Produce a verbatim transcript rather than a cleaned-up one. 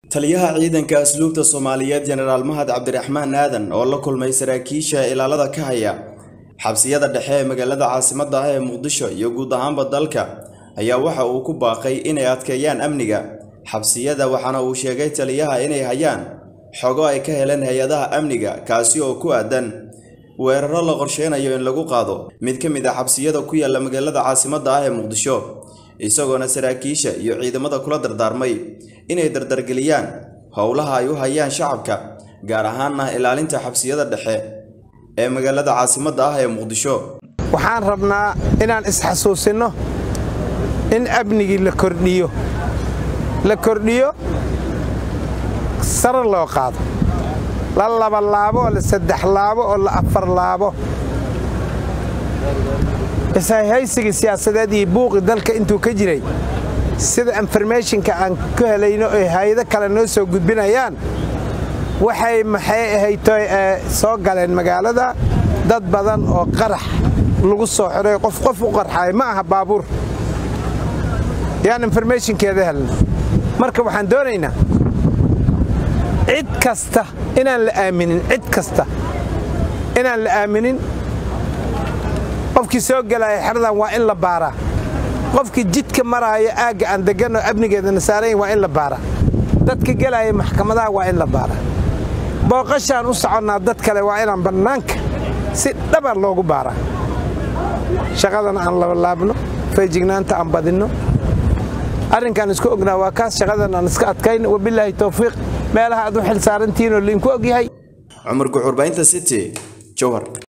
taliyaha ciidanka asluubta Soomaaliyeed Generaal Mahad Cabdiraxmaan Aadan oo la kulmay saraakiisha ilaalada ka haya xabsiyada dhexe ee magaalada caasimadda ah ee Muqdisho iyo guud ahaanba dalka ayaa waxa uu ku baaqay inay adkeeyaan amniga xabsiyada waxaana uu sheegay taliyaha inay hayaan xogo ay ka heleen hay'adaha amniga kaasi oo ku aadan weeraro la qorsheynayo in lagu qaado mid ka mid ah xabsiyada ku yaala magaalada caasimadda ah ee Muqdisho isagoona saraakiisha iyo ciidamada kula dardaarmay inay dardargeliyaan howlaha ay u hayaan shacabka gaar ahaan ilaalinta xabsiyada dhexe ee magaalada caasimadda ah ee Muqdisho waxaan rabnaa inaan isxasuusino in amnigi la kordhiyo la kordhiyo sar loo qaado la laba laabo la saddex laabo oo la afar laabo isahaysiga siyaasadeed iyo buuqi dalka intuu ka jiray sida informationka aan ka helayno ee hay'ado kale noo soo gudbinayaan waxay maxay ahayd soo galeen magaalada dad badan oo qarax lagu soo xiray qof qof u qarxay ma aha baabuur yaan informationkeeda helno marka waxaan doonaynaa cid kasta inaan la aaminin cid kasta inaan la aaminin qofkii soo galay xirdan waa in la baara qofkii jidka maraya aaga aan degano abnigeedana saaray waa in la baara dadka galay maxkamadaha waa in la baara booqashaan u soconnaa dad kale waa inaan bannaanka si dhabar loogu baara shaqadan aan la laabno feejignaanta aan badino arrinkan isku ognaa waa kaas shaqadan aan iska adkayno wabillahi tawfiiq meelaha aad u xil saarantiin oo linku ogyahay Umar Guxurbaynta City Jowhar.